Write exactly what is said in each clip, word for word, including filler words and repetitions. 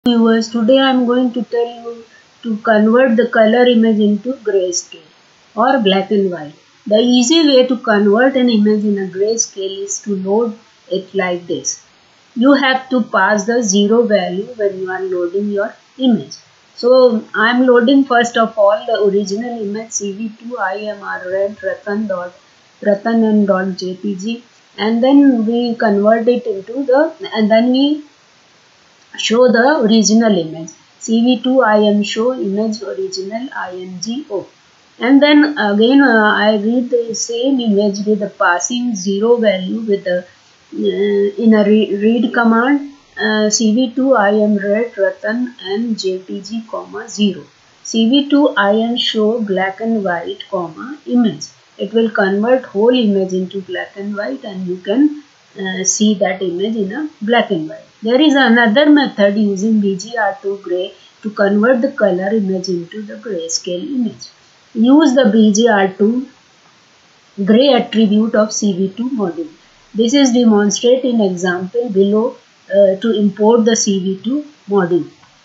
Viewers, today I am going to tell you to convert the color image into grayscale or black and white. The easy way to convert an image in a grayscale is to load it like this. You have to pass the zero value when you are loading your image. So I am loading first of all the original image C V two I M R red ratan dot ratan dot J P G, and then we convert it into the and then we show the original image C V two I M show image original imgo, and then again uh, I read the same image with the passing zero value with the uh, in a re read command uh, C V two I M red ratan and J P G comma zero C V two I M show black and white comma image. It will convert whole image into black and white, and you can uh, see that image in a black and white. There is another method using B G R two gray to convert the color image into the grayscale image. Use the B G R two gray attribute of C V two module. This is demonstrated in example below uh, to import the C V two module.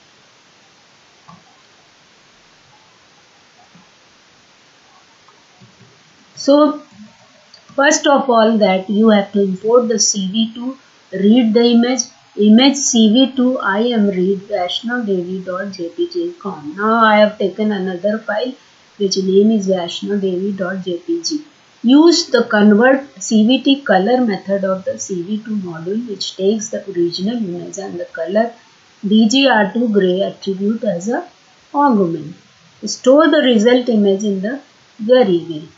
So first of all that you have to import the C V two, read the image, image C V two I M read vaishnav-devi dot J P G dot com. Now I have taken another file which name is vaishnav-devi dot J P G. Use the convert C V T color method of the C V two module, which takes the original image and the color B G R two gray attribute as a argument. Store the result image in the variable.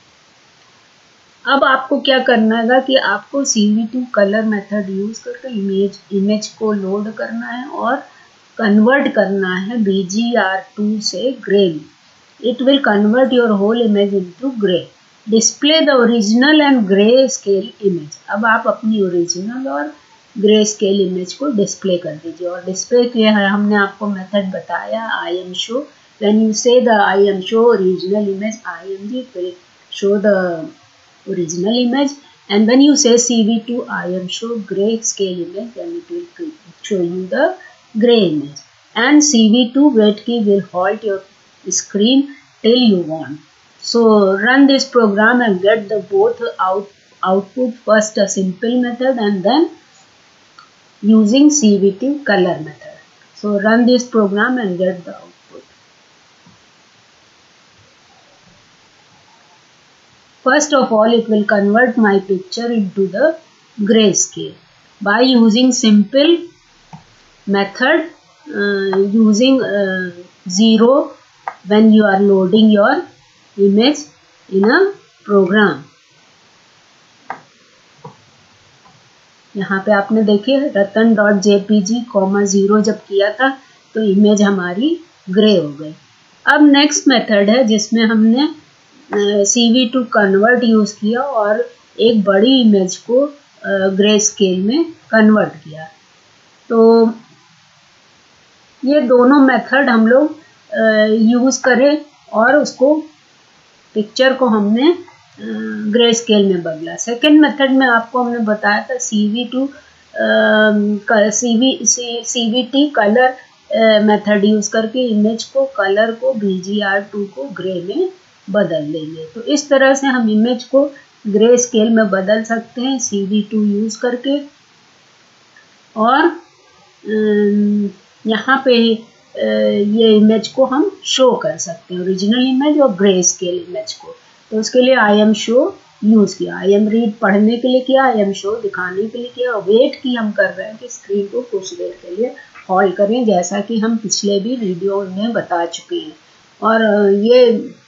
अब आपको क्या करना है कि आपको C V two colour method use करके image image को load करना है और कन्वर्ट करना है B G R two से ग्रे में. It will convert your whole image into grey. Display the original and grey scale image. अब आप अपनी ओरिजिनल और ग्रे स्केल इमेज को डिस्प्ले कर दीजिए. और डिस्प्ले के है हमने आपको मेथड बताया I M show. When you say the I M show original image I M G will show the original image, and when you say C V two I M show grayscale image, then it will show you the gray image, and C V two wait key will halt your screen till you want. So run this program and get the both out output, first a simple method and then using C V two color method. So run this program and get the output. First of all, it will convert my picture into the grayscale by using simple method uh, using uh, zero when you are loading your image in a program. यहाँ पे आपने देखिए Ratan dot JPG comma zero जब किया था तो image हमारी grey हो गई. अब नेक्स्ट मेथड है जिसमें हमने C V two convert use किया और एक बड़ी इमेज को ग्रे स्केल में कन्वर्ट किया. तो ये दोनों मेथड हम लोग यूज करें और उसको पिक्चर को हमने ग्रे स्केल में बदला. सेकेंड मेथड में आपको हमने बताया था C V two C V T colour method use करके इमेज को कलर को B G R two को ग्रे में बदल देंगे. तो इस तरह से हम इमेज को ग्रे स्केल में बदल सकते हैं C V two यूज करके. और यहाँ पे ये इमेज को हम शो कर सकते हैं, ओरिजिनल इमेज और ग्रे स्केल इमेज को. तो उसके लिए आई एम शो यूज किया, आई एम रीड पढ़ने के लिए किया, आई एम शो दिखाने के लिए किया. वेट की हम कर रहे हैं कि स्क्रीन को कुछ देर के लिए होल्ड करें, जैसा कि हम पिछले भी वीडियो में बता चुके हैं. और ये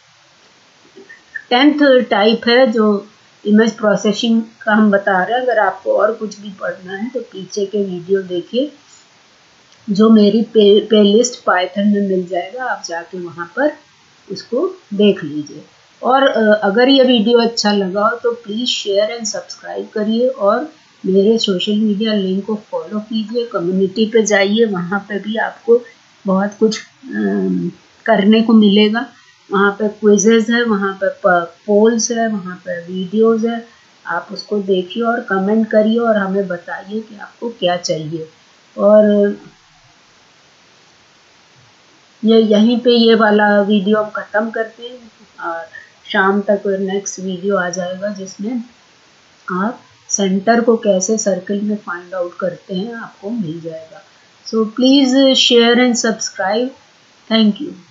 टेंथ टाइप है जो इमेज प्रोसेसिंग का हम बता रहे हैं. अगर आपको और कुछ भी पढ़ना है तो पीछे के वीडियो देखिए, जो मेरी पे, प्लेलिस्ट पाइथन में मिल जाएगा. आप जाके वहाँ पर उसको देख लीजिए. और अगर ये वीडियो अच्छा लगा हो तो प्लीज़ शेयर एंड सब्सक्राइब करिए और मेरे सोशल मीडिया लिंक को फॉलो कीजिए. कम्युनिटी पे जाइए, वहाँ पे भी आपको बहुत कुछ करने को मिलेगा. वहाँ पे क्विजेज है, वहाँ पे पोल्स है, वहाँ पे वीडियोस है. आप उसको देखिए और कमेंट करिए और हमें बताइए कि आपको क्या चाहिए. और ये यहीं पे ये वाला वीडियो हम ख़त्म करते हैं और शाम तक नेक्स्ट वीडियो आ जाएगा जिसमें आप सेंटर को कैसे सर्कल में फाइंड आउट करते हैं आपको मिल जाएगा. So please share and subscribe. Thank you.